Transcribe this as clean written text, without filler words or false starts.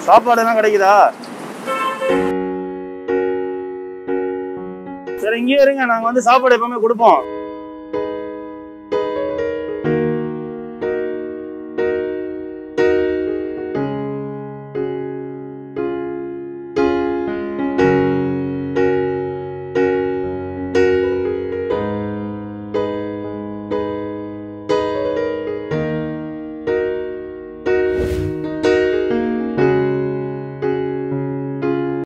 சாப்பாடு எல்லாம் கிடைக்குதா? சரி இங்கேயே இருங்க, நாங்க வந்து சாப்பாடு எப்பவுமே கொடுப்போம்.